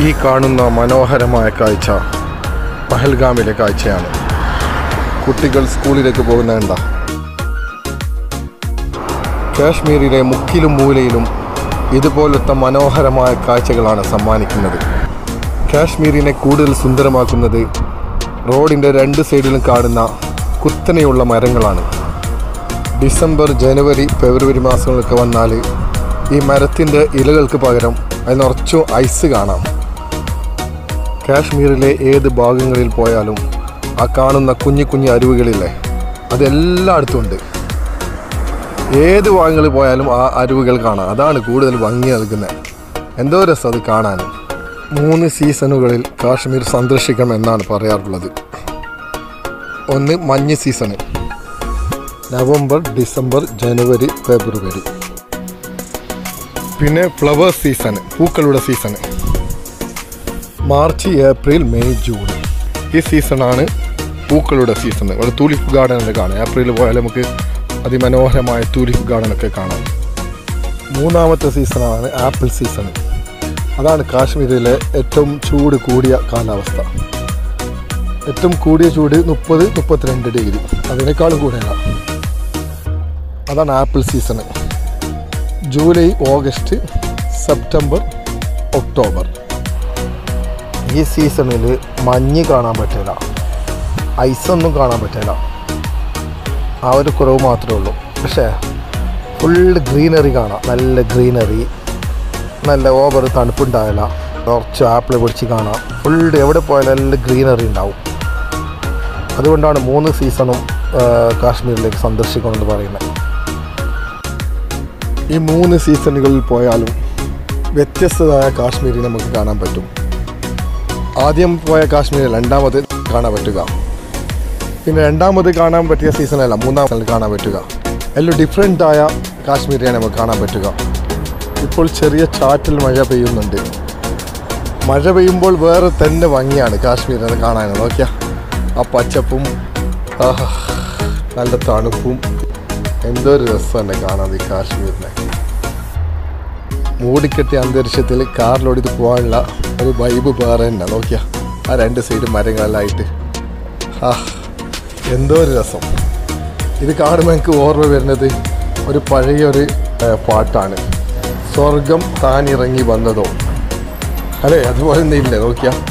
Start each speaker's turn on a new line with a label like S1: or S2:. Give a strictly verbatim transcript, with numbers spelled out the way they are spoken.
S1: ഈ കാണുന്ന മനോഹരമായ കാഴ്ച പഹൽഗാമിലെ കാഴ്ചയാണ്. കുട്ടികൾ സ്കൂളിലേക്ക് പോകുന്നതുണ്ട. കാശ്മീരിലെ മുക്കിലും മൂലയിലും ഇതുപോലത്തെ മനോഹരമായ കാഴ്ചകളാണ് സമ്മാനിക്കുന്നത്. കാശ്മീരിനെ കൂടുതൽ സുന്ദരമാക്കുന്നത് റോഡിൻ്റെ രണ്ട് സൈഡിലും കാണുന്ന കുത്തനെയുള്ള മരങ്ങളാണ്. ഡിസംബർ, ജനുവരി, ഫെബ്രുവരി മാസങ്ങളൊക്കെ വന്നാൽ ഈ മരത്തിൻ്റെ ഇലകൾക്ക് പകരം അതിന് നിറച്ചു ഐസ് കാണാം. കാശ്മീരിലെ ഏത് ഭാഗങ്ങളിൽ പോയാലും ആ കാണുന്ന കുഞ്ഞു കുഞ്ഞു അരുവികളില്ലേ, അതെല്ലായിടത്തും ഉണ്ട്. ഏത് ഭാഗങ്ങളിൽ പോയാലും ആ അരുവികൾ കാണാം. അതാണ് കൂടുതൽ ഭംഗി നൽകുന്നത്. എന്തോ രസം അത് കാണാൻ. മൂന്ന് സീസണുകളിൽ കാശ്മീർ സന്ദർശിക്കണം എന്നാണ് പറയാറുള്ളത്. ഒന്ന് മഞ്ഞ് സീസണ്, നവംബർ, ഡിസംബർ, ജനുവരി, ഫെബ്രുവരി. പിന്നെ ഫ്ലവർ സീസൺ, പൂക്കളുടെ season, March, April, May, June. ഈ സീസണാണ് പൂക്കളുടെ സീസൺ. ഇവിടെ ടൂലിപ്പ് ഗാർഡനൊക്കെ കാണാം. ഏപ്രിലിൽ പോയാൽ നമുക്ക് അതിമനോഹരമായ ടൂലിപ്പ് ഗാർഡനൊക്കെ കാണാം. മൂന്നാമത്തെ സീസണാണ് ആപ്പിൾ സീസൺ. അതാണ് കാശ്മീരിലെ ഏറ്റവും ചൂട് കൂടിയ കാലാവസ്ഥ. ഏറ്റവും കൂടിയ ചൂട് മുപ്പത് മുപ്പത്തിരണ്ട് ഡിഗ്രി, അതിനേക്കാളും കൂടുതലാണ്. അതാണ് apple season. July, August, September, October. ഈ സീസണിൽ മഞ്ഞ് കാണാൻ പറ്റില്ല, ഐസൊന്നും കാണാൻ പറ്റില്ല. ആ ഒരു കുറവ് മാത്രമേ ഉള്ളൂ. പക്ഷേ ഫുള്ള് ഗ്രീനറി കാണാം. നല്ല ഗ്രീനറി, നല്ല ഓവർ തണുപ്പുണ്ടാവില്ല. കുറച്ച് ആപ്പിൾ പിടിച്ച് കാണാം. ഫുള്ള് എവിടെ പോയാലും നല്ല ഗ്രീനറി ഉണ്ടാവും. അതുകൊണ്ടാണ് മൂന്ന് സീസണും കാശ്മീരിലേക്ക് സന്ദർശിക്കണമെന്ന് പറയുന്നത്. ഈ മൂന്ന് സീസണുകളിൽ പോയാലും വ്യത്യസ്തമായ കാശ്മീരി നമുക്ക് കാണാൻ പറ്റും. ആദ്യം പോയ കാശ്മീർ രണ്ടാമത് കാണാൻ പറ്റുക. പിന്നെ രണ്ടാമത് കാണാൻ പറ്റിയ സീസണല്ല, മൂന്നാമത് കാണാൻ പറ്റുക. എല്ലാം ഡിഫറെൻ്റായ കാശ്മീരിയാണ് നമുക്ക് കാണാൻ പറ്റുക. ഇപ്പോൾ ചെറിയ ചാറ്റൽ മഴ പെയ്യുന്നുണ്ട്. മഴ പെയ്യുമ്പോൾ വേറെ തന്നെ ഭംഗിയാണ് കാശ്മീരിനെ കാണാൻ. നോക്കിയാൽ ആ പച്ചപ്പും നല്ല തണുപ്പും എന്തോ ഒരു രസമുണ്ട് കാണാൻ ഈ കാശ്മീരിനെ. മൂടിക്കെട്ടിയ അന്തരീക്ഷത്തിൽ കാറിലോടിത് പോകാനുള്ള ഒരു വൈബ് വേറെ തന്നെ. നോക്കിയാൽ ആ രണ്ട് സൈഡ് മരങ്ങളെല്ലാമായിട്ട് ആ എന്തോ ഒരു രസം. ഇത് കാണുമ്പോൾ എനിക്ക് ഓർമ്മ വരുന്നത് ഒരു പഴയൊരു പാട്ടാണ്, സ്വർഗം താനിറങ്ങി വന്നതോ. അല്ലേ, അതുപോലെ തന്നെ ഇല്ലേ. നോക്കിയാൽ